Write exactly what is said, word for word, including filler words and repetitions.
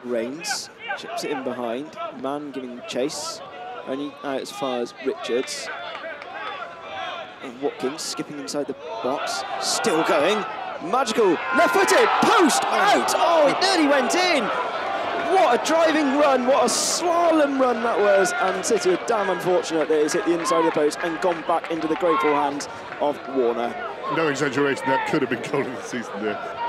Reigns chips it in behind. Man giving chase. Only out as far as Richards. And Watkins skipping inside the box. Still going. Magical. Left-footed. Post. Out. Oh, it nearly went in. What a driving run. What a slalom run that was. And City are damn unfortunate that it's hit the inside of the post and gone back into the grateful hands of Warner. No exaggeration, that could have been goal of the season there.